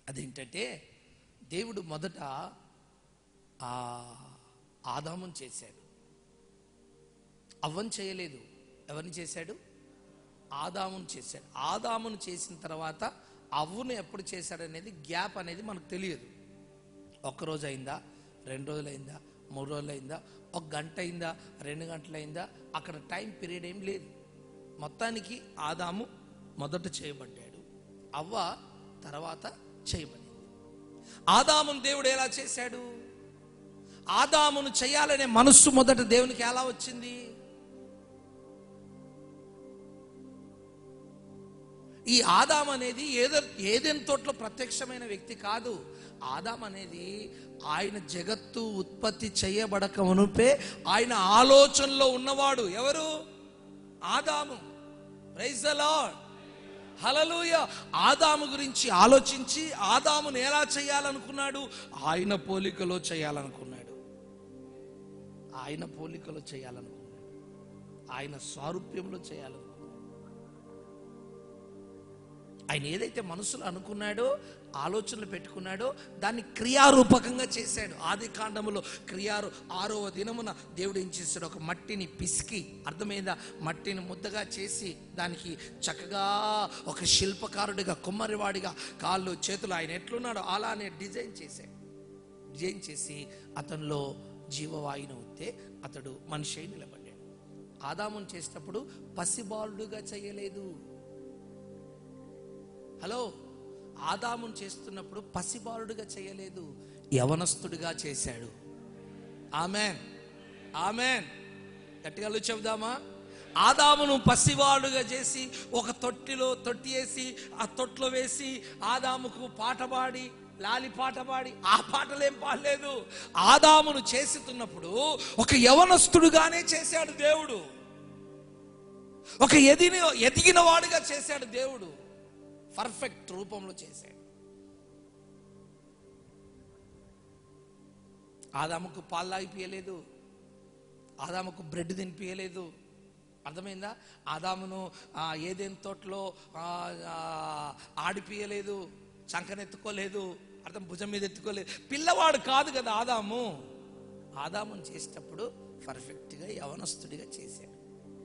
అదేంటంటే దేవుడు మొదట ఆదామును చేశాడు, అవ్వను చేయలేదు. ఎవరిని చేశాడు? ఆదామును చేశాడు. ఆదామును చేసిన తర్వాత అవ్వను ఎప్పుడు చేశాడనేది గ్యాప్ అనేది మనకు తెలియదు. ఒక్కరోజు అయిందా, 2 రోజులు అయిందా, 3 రోజులు అయిందా, 1 గంట అయిందా, 2 గంటలు అయిందా, అక్కడ టైం పీరియడ్ ఏం లేదు. మొత్తానికి ఆదాము మొదట చేయబడ్డాడు, అవ్వ తర్వాత చేయబడింది. ఆదామును దేవుడు ఎలా చేశాడు? ఆదామును చేయాలనే మనస్సు మొదట దేవునికి ఎలా వచ్చింది? ఈ ఆదాం అనేది ఏదెన్ తోటలో ప్రత్యక్షమైన వ్యక్తి కాదు. ఆదాం అనేది ఆయన జగత్తు ఉత్పత్తి చేయబడక మునుపే ఆయన ఆలోచనలో ఉన్నవాడు. ఎవరు? ఆదాము. Praise the Lord, hallelujah. ఆదాము గురించి ఆలోచించి ఆదామును ఎలా చేయాలనుకున్నాడు? ఆయన పోలికలో చేయాలనుకున్నాడు. ఆయన పోలికలో చేయాలనుకున్నాడు, ఆయన స్వారూప్యంలో చేయాలనుకున్నాడు. ఆయన ఏదైతే మనసులో అనుకున్నాడో, ఆలోచనలు పెట్టుకున్నాడో దాన్ని క్రియారూపకంగా చేశాడు. ఆది కాండములో 6వ దినమున దేవుడు ఏం చేశాడు? ఒక మట్టిని పిసికి, అర్థమైందా, మట్టిని ముద్దగా చేసి దానికి చక్కగా ఒక శిల్పకారుడిగా, కుమ్మరివాడిగా కాళ్ళు చేతులు ఆయన ఎట్లున్నాడో అలానే డిజైన్ చేశాడు. డిజైన్ చేసి అతనిలో జీవవాయును ఉంటే అతడు మనిషి అయి నిలబడ్డాడు. ఆదామును చేసేటప్పుడు పసిబాలుడుగా చేయలేదు. హలో, ఆదామును చేస్తున్నప్పుడు పసిబాలుడుగా చేయలేదు, యవనస్తుడిగా చేశాడు. Amen, amen. గట్టిగా చెబుదామా? ఆదామును పసివాడుగా చేసి ఒక తొట్టి వేసి ఆ తొట్లో వేసి ఆదాముకు పాట పాడి, లాలి పాట పాడి, ఆ పాటలేం పాడలేదు. ఆదామును చేస్తున్నప్పుడు ఒక యవనస్తుడుగానే చేశాడు దేవుడు. ఒక ఎదిగిన వాడుగా చేశాడు దేవుడు. పర్ఫెక్ట్ రూపంలో చేశాడు. ఆదాముకు పాలు తాగిపియలేదు, ఆదాముకు బ్రెడ్ తినిపియలేదు. అర్థమైందా? ఆదామును ఏదైనా తోటలో ఆడిపియలేదు, చంకనెత్తుకోలేదు, భుజం మీద ఎత్తుకోలేదు. పిల్లవాడు కాదు కదా ఆదాము. ఆదామును చేసేటప్పుడు పర్ఫెక్ట్గా యవనస్తుడిగా చేశాడు.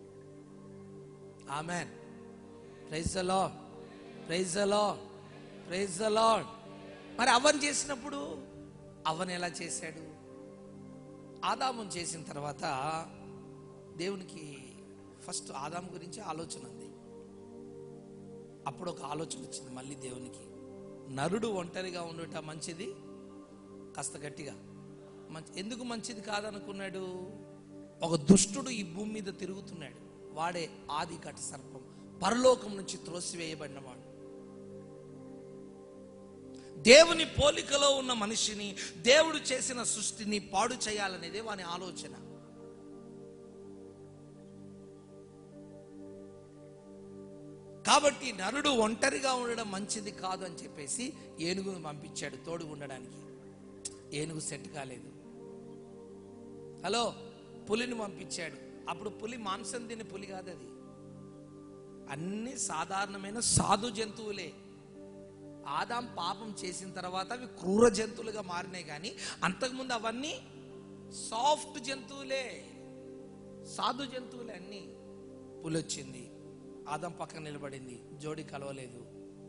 Amen. Praise the Lord, praise the Lord, praise the Lord. మరి అవ్వను చేసినప్పుడు అవ్వను ఎలా చేశాడు? ఆదామును చేసిన తర్వాత దేవునికి ఫస్ట్ ఆదాము గురించి ఆలోచన ఉంది. అప్పుడు ఒక ఆలోచన వచ్చింది మళ్ళీ దేవునికి, నరుడు ఒంటరిగా ఉండటం మంచిది, కాస్త గట్టిగా ఎందుకు మంచిది కాదనుకున్నాడు? ఒక దుష్టుడు ఈ భూమి మీద తిరుగుతున్నాడు, వాడే ఆది ఘట సర్పం, పరలోకం నుంచి త్రోసివేయబడినవాడు. దేవుని పోలికలో ఉన్న మనిషిని, దేవుడు చేసిన సృష్టిని పాడు చేయాలనేదే వాని ఆలోచన. కాబట్టి నరుడు ఒంటరిగా ఉండడం మంచిది కాదు అని చెప్పేసి ఏనుగును పంపించాడు తోడు ఉండడానికి. ఏనుగు సెట్ కాలేదు. హలో, పులిని పంపించాడు. అప్పుడు పులి మాంసం తినే పులి కాదు, అది అన్ని సాధారణమైన సాధు జంతువులే. ఆదాం పాపం చేసిన తర్వాత అవి క్రూర జంతువులుగా మారినాయి, కానీ అంతకుముందు అవన్నీ సాఫ్ట్ జంతువులే, సాధు జంతువులే అన్నీ. పులి వచ్చింది, ఆదాం పక్కన నిలబడింది, జోడి కలవలేదు.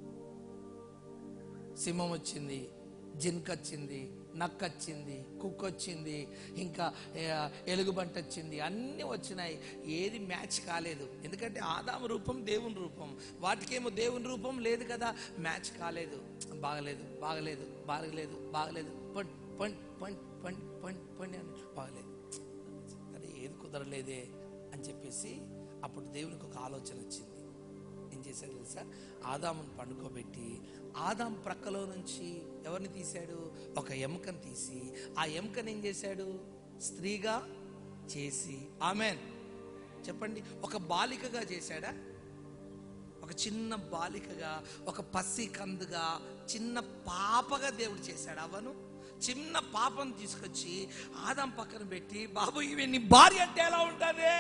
సింహం వచ్చింది, జింక వచ్చింది, నక్క వచ్చింది, కుక్క వచ్చింది, ఇంకా ఎలుగుబంటి వచ్చింది, అన్నీ వచ్చినాయి. ఏది మ్యాచ్ కాలేదు. ఎందుకంటే ఆదాము రూపం దేవుని రూపం, వాటికేమో దేవుని రూపం లేదు కదా, మ్యాచ్ కాలేదు. బాగలేదు, బాగలేదు, బాగలేదు, బాగలేదు, పండి పండి పండి పండి పండి పండి అని బాగలేదు. అది ఏది కుదరలేదే అని చెప్పేసి అప్పుడు దేవునికి ఒక ఆలోచన వచ్చింది. ఏం చేశాడు తెలుసా? ఆదామును పండుకోబెట్టి ఆదాం ప్రక్కలో నుంచి ఎవరిని తీశాడు? ఒక ఎముకను తీసి ఆ ఎముకను ఏం చేశాడు? స్త్రీగా చేసి, ఆమెన్ చెప్పండి, ఒక బాలికగా చేశాడా? ఒక చిన్న బాలికగా, ఒక పసి కందుగా, చిన్న పాపగా దేవుడు చేశాడు. అవను చిన్న పాపను తీసుకొచ్చి ఆదాం పక్కన పెట్టి, బాబు ఇవి నీ భార్య అంటే ఎలా ఉంటుంది?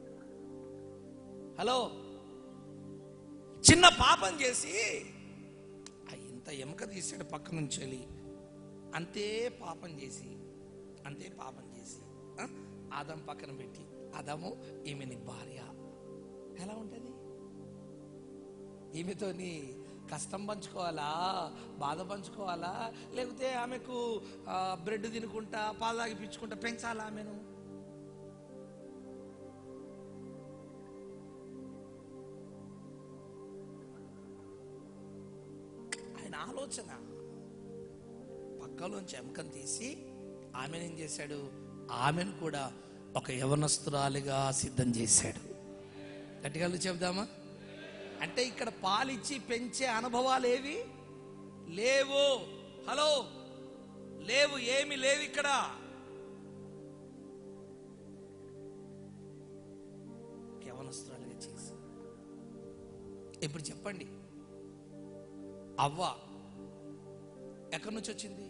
హలో, చిన్న పాపం చేసి ఎముక తీసాడు పక్క నుంచి వెళ్ళి. అంతే పాపం చేసి ఆదాం పక్కన పెట్టి, ఆదాము ఈమె నీ భార్య. ఎలా ఉంటుంది? ఈమెతోని కష్టం పంచుకోవాలా, బాధ పంచుకోవాలా, లేకపోతే ఆమెకు బ్రెడ్ తినుకుంటా పాలు తాగిపించుకుంటా పెంచాలా ఆమెను? ఆయన ఆలోచన. పక్కలోంచి ఎముకను తీసి ఆమెను ఏం చేశాడు? ఆమెను కూడా ఒక యవనస్తురాలిగా సిద్ధం చేశాడు. గట్టిగా చెప్దామా? అంటే ఇక్కడ పాలిచ్చి పెంచే అనుభవాలు ఏవి లేవు. హలో, లేవు, ఏమి లేవు ఇక్కడ. యవనస్తురాలిగా చేసి. ఇప్పుడు చెప్పండి, అవ్వ ఎక్కడి నుంచి వచ్చింది?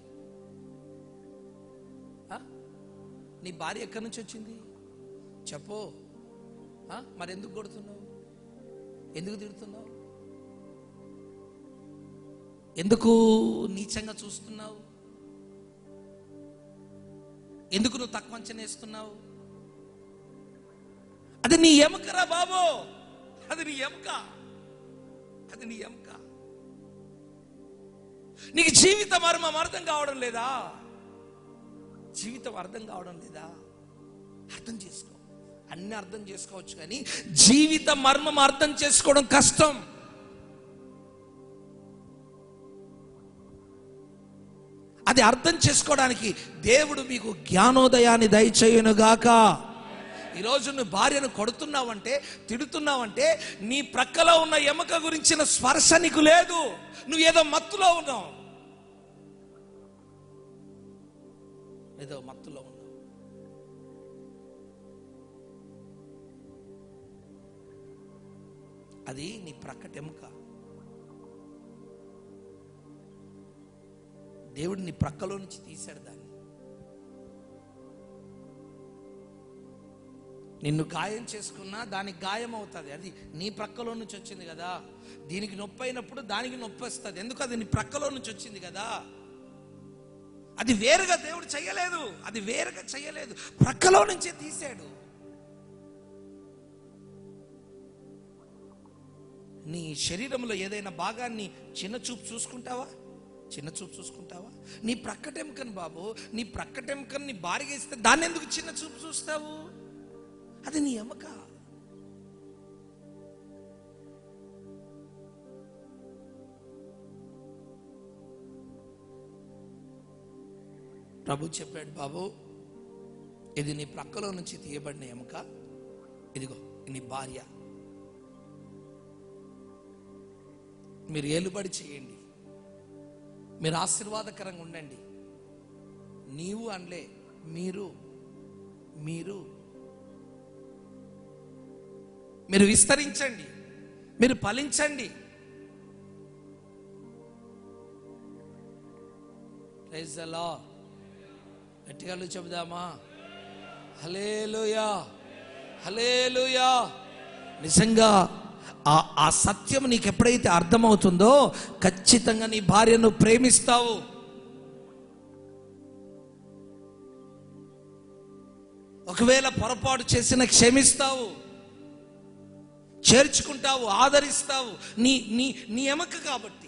నీ భార్య ఎక్కడి నుంచి వచ్చింది చెప్పు. మరి ఎందుకు కొడుతున్నావు? ఎందుకు తిడుతున్నావు? ఎందుకు నీచంగా చూస్తున్నావు? ఎందుకు నువ్వు తక్కువ అంచనా వేస్తున్నావు? అది నీ ఎముకరా బాబు, అది నీ ఎముక, అది నీ ఎముక. నీకు జీవిత మర్మం అర్థం కావడం లేదా? జీవితం అర్థం కావడం లేదా? అర్థం చేసుకో. అన్ని అర్థం చేసుకోవచ్చు, కానీ జీవిత మర్మం అర్థం చేసుకోవడం కష్టం. అది అర్థం చేసుకోవడానికి దేవుడు మీకు జ్ఞానోదయాన్ని దయచేయునుగాక. ఈరోజు నువ్వు భార్యను కొడుతున్నావంటే, తిడుతున్నావంటే, నీ ప్రక్కలో ఉన్న ఎముక గురించిన స్పర్శ నీకు లేదు. నువ్వు ఏదో మత్తులో ఉన్నావు, ఏదో మత్తులో ఉన్నావు. అది నీ ప్రక్కటెముక. దేవుడు నీ ప్రక్కలో నుంచి తీశాడు దాన్ని. నిన్ను గాయం చేసుకున్నా దానికి గాయం అవుతుంది. అది నీ ప్రక్కలో నుంచి వచ్చింది కదా. దీనికి నొప్పి అయినప్పుడు దానికి నొప్పి వస్తుంది. ఎందుకు? అది నీ ప్రక్కలో నుంచి వచ్చింది కదా. అది వేరుగా దేవుడు చెయ్యలేదు, అది వేరుగా చెయ్యలేదు, ప్రక్కలో నుంచే తీశాడు. నీ శరీరంలో ఏదైనా భాగాన్ని చిన్న చూపు చూసుకుంటావా? చిన్న చూపు చూసుకుంటావా? నీ ప్రక్కటెముకను బాబు, నీ ప్రక్కటెముకను నీ భార్యగా ఇస్తే దాన్ని ఎందుకు చిన్న చూపు చూస్తావు? అది నీ ఎముక. ప్రభు చెప్పాడు, బాబు ఇది నీ ప్రక్కలో నుంచి తీయబడిన ఎముక, ఇదిగో నీ భార్య. మీరు ఏలుబడి చేయండి, మీరు ఆశీర్వాదకరంగా ఉండండి. నీవు అనలే, మీరు మీరు మీరు విస్తరించండి, మీరు ఫలించండి. Praise the lord. గట్టిగా చెబుదామా? హల్లెలూయా, హల్లెలూయా. నిజంగా ఆ సత్యం నీకు ఎప్పుడైతే అర్థమవుతుందో ఖచ్చితంగా నీ భార్యను ప్రేమిస్తావు. ఒకవేళ పొరపాటు చేసిన క్షమిస్తావు, చేర్చుకుంటావు, ఆదరిస్తావు. నీ నీ నీ ఎముక కాబట్టి.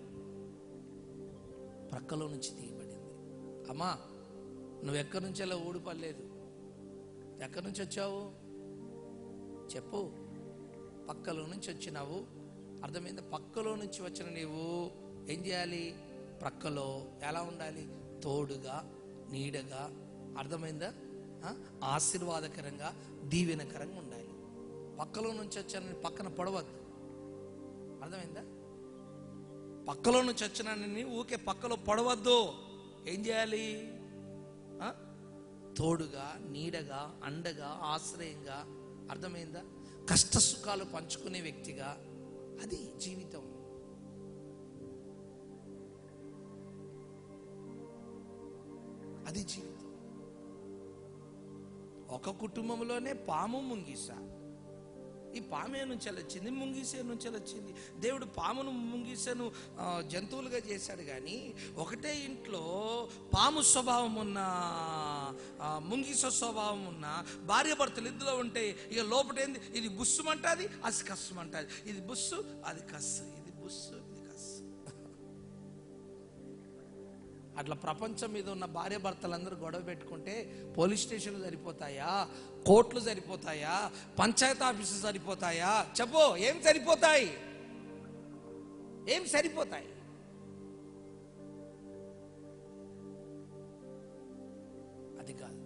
ప్రక్కలో నుంచి తీయబడింది. అమ్మా, నువ్వు ఎక్కడి నుంచి అలా ఊడిపడలేదు. ఎక్కడి నుంచి వచ్చావు చెప్పు. పక్కలో నుంచి వచ్చినావు. అర్థమైందా? పక్కలో నుంచి వచ్చిన నీవు ఏం చేయాలి? ప్రక్కలో ఎలా ఉండాలి? తోడుగా, నీడగా, అర్థమైందా? ఆశీర్వాదకరంగా, దీవెనకరంగా ఉండాలి. పక్కలో నుంచి వచ్చానని పక్కన పడవద్దు. అర్థమైందా? పక్కలో నుంచి వచ్చినానని ఊకే పక్కలో పడవద్దు. ఏం చేయాలి? తోడుగా, నీడగా, అండగా, ఆశ్రయంగా, అర్థమైందా? కష్ట సుఖాలు పంచుకునే వ్యక్తిగా. అది జీవితం. అది జీవితం. ఒక కుటుంబంలోనే పాము, ముంగిస, ఈ పామే నుంచి వచ్చింది, ముంగిసే నుంచి వచ్చింది. దేవుడు పామును ముంగిసను జంతువులుగా చేశాడు, కానీ ఒకటే ఇంట్లో పాము స్వభావం ఉన్న ముంగిస స్వభావం ఉన్న భార్య భర్తలు ఇద్దరు ఉంటే ఇక లోపటేంది, ఇది బుస్సుమంటుంది, అది కస్సుమంటుంది. ఇది బుస్సు, అది కస్సు, ఇది బుస్సు, ఇది కస్సు. అట్లా ప్రపంచం మీద ఉన్న భార్య భర్తలందరూ గొడవ పెట్టుకుంటే పోలీస్ స్టేషన్లు సరిపోతాయా, కోర్టులు సరిపోతాయా, పంచాయతీ ఆఫీసులు సరిపోతాయా? చెప్పు, ఏం సరిపోతాయి? ఏం సరిపోతాయి? అది కాదు.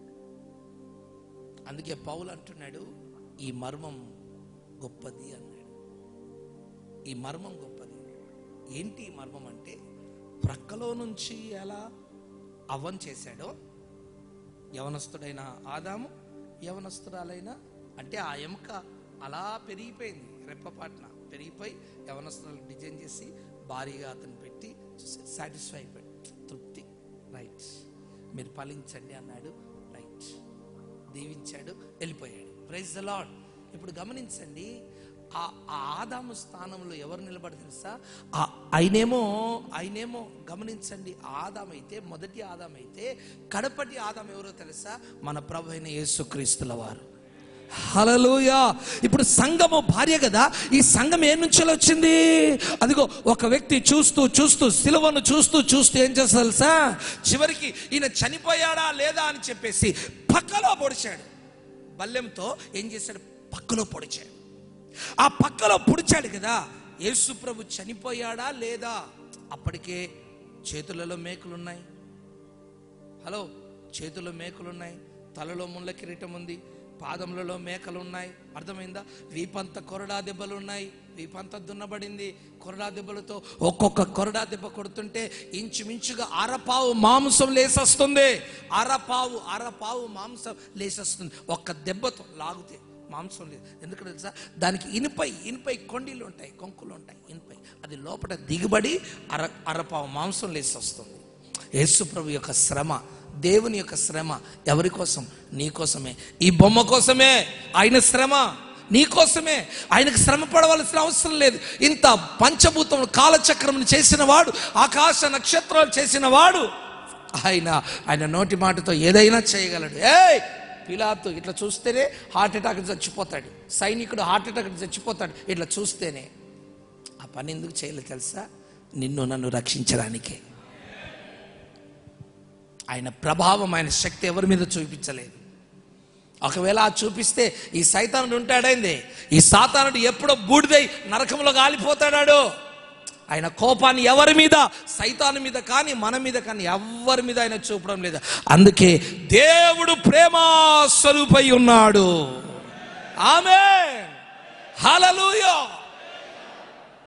అందుకే పౌలు అంటున్నాడు, ఈ మర్మం గొప్పది అన్నాడు. ఈ మర్మం గొప్పది. ఏంటి ఈ మర్మం అంటే, ప్రక్కలో నుంచి ఎలా అవ్వను చేశాడో, యవనస్తుడైన ఆదాము, యవనస్తురాలైన, అంటే ఆ ఎముక అలా పెరిగిపోయింది, రెప్పపాటున పెరిగిపోయి యవనస్తురాలు డిజైన్ చేసి భారీగా అతను పెట్టి సాటిస్ఫై అయిపోయాడు, తృప్తి. రైట్, మీరు ఫలించండి అన్నాడు. రైట్, దీవించాడు, వెళ్ళిపోయాడు. Praise the Lord. ఇప్పుడు గమనించండి, ఆ ఆదాము స్థానంలో ఎవరు నిలబడి తెలుసా? ఆయనేమో గమనించండి, ఆదాం అయితే, మొదటి ఆదాం అయితే, కడపటి ఆదాం ఎవరో తెలుసా? మన ప్రభు అయిన యేసుక్రీస్తుల వారు. హల్లెలూయా. ఇప్పుడు సంఘము భార్య కదా, ఈ సంఘం ఏ నుంచి వచ్చింది? అదిగో ఒక వ్యక్తి చూస్తూ చూస్తూ, సిలువను చూస్తూ చూస్తూ ఏం చేస్తా తెలుసా? చివరికి ఈయన చనిపోయాడా లేదా అని చెప్పేసి పక్కలో పొడిచాడు. బల్లెంతో ఏం చేశాడు? పక్కలో పొడిచాడు. ఆ పక్కలో పొడిచాడు కదా, యేసు ప్రభు చనిపోయాడా లేదా? అప్పటికే చేతులలో మేకులున్నాయి. హలో, చేతుల్లో మేకులున్నాయి, తలలో ముళ్ళ కిరీటం ఉంది, పాదములలో మేకలు ఉన్నాయి. అర్థమైందా? వీపంత కొరడా దెబ్బలు ఉన్నాయి, వీపంత దున్నబడింది. కొరడా దెబ్బలతో ఒక్కొక్క కొరడా దెబ్బ కొడుతుంటే ఇంచుమించుగా అరపావు మాంసం లేసొస్తుంది. అరపావు మాంసం లేసొస్తుంది ఒక్క దెబ్బతో. లాగితే మాంసం లేదు. ఎందుకంటే తెలుసా? దానికి ఇనుపై కొండీలు ఉంటాయి, కొంకులు ఉంటాయి, ఇనుపై. అది లోపల దిగుబడి అరపావు మాంసం లేసొస్తుంది. యేసు ప్రభు యొక్క శ్రమ, దేవుని యొక్క శ్రమ ఎవరి కోసం? నీ కోసమే. ఈ బొమ్మ కోసమే ఆయన శ్రమ, నీ కోసమే. ఆయనకు శ్రమ పడవలసిన అవసరం లేదు. ఇంత పంచభూతం కాలచక్రం చేసిన వాడు, ఆకాశ నక్షత్రాలు చేసిన వాడు, ఆయన నోటి మాటతో ఏదైనా చేయగలడు. పిలాతు ఇట్లా చూస్తేనే హార్ట్ అటాక్ చచ్చిపోతాడు, సైనికుడు హార్ట్ అటాక్ చచ్చిపోతాడు ఇట్లా చూస్తేనే. ఆ పని ఎందుకు చేయలేదు తెలుసా? నిన్ను నన్ను రక్షించడానికే. ఆయన ప్రభావం, ఆయన శక్తి ఎవరి మీద చూపించలేదు. ఒకవేళ ఆ చూపిస్తే ఈ సైతానుడు ఉంటాడైంది, ఈ సాతానుడు ఎప్పుడో బూడిదై నరకంలో కాలిపోతాడాడు. ఆయన కోపాన్ని ఎవరి మీద? సైతాను మీద కానీ మన మీద కానీ ఎవరి మీద ఆయన చూపడం లేదు. అందుకే దేవుడు ప్రేమ స్వరూపై ఉన్నాడు. ఆమేన్, హల్లెలూయా.